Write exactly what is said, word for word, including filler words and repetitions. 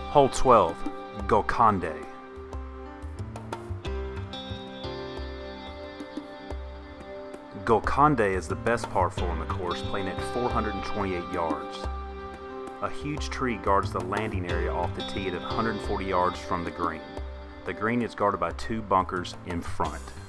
Hole twelve, Golconde. Golconde is the best par four on the course, playing at four hundred twenty-eight yards. A huge tree guards the landing area off the tee at one hundred forty yards from the green. The green is guarded by two bunkers in front.